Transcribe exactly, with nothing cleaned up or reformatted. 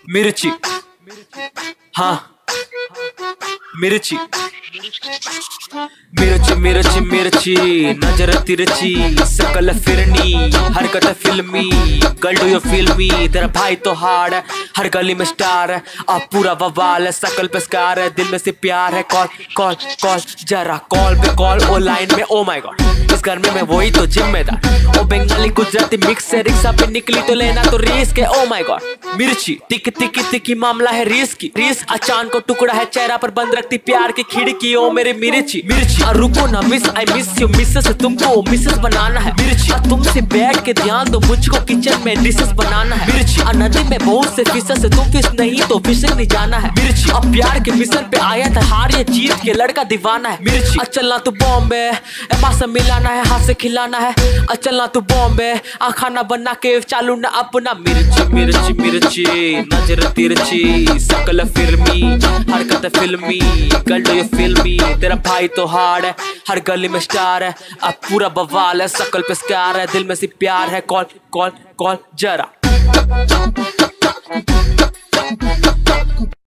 मिर्ची, हाँ मिर्ची, मिर्ची मिर्ची मिर्ची नजर तिरछी शकल फिरनी हरकत फिल्मी girl do you feel me तेरा भाई तो हार्ड है हर गली में स्टार है अब पूरा बवाल है शकल पे स्कार है दिल में से प्यार है कॉल कॉल कॉल जरा कॉल पे कॉल ओ लाइन में ओ माय गॉड इस घर में मैं वही तो जिम्मेदार ओ बंगाली गुजराती मिक्स से रिक्शा पे निकली तो लेना तो रिस्क है ओ माय गॉड मिर्ची टिक टिक टिकी मामला है रिस्क की रिस्क अचान को टुकड़ा है चेहरा पर बंद रखती प्यार की खिड़की ओ मेरे मिर्ची मिर्ची आ रुको ना miss I miss you missus तुमको मिसेस बनाना है मिर्ची आ तुमसे बैठ के ध्यान दो मुझको किचन में डिशेस बनाना है मिर्ची आ नदी में बहुत से फिशेस है तुम फिश नहीं तो फिशिंग नहीं जाना है मिर्ची आ प्यार के मिशन पे आया था हार ये जीत के लड़का दीवाना है मिर्ची आ चलना तू बॉम्बे माँ से मिलाना है हाथ से खिलाना है आ चलना तू बॉम्बे आ खाना बना के चालू ना अपना मिर्ची मिर्ची मिर्ची नजर तिरछी शकल फिल्मी हरकत फिल्मी girl do you feel me तेरा भाई तो हार्ड है हर गली में स्टार है अब पूरा बवाल है शकल पे स्कार है दिल में से प्यार है कॉल कॉल कॉल जरा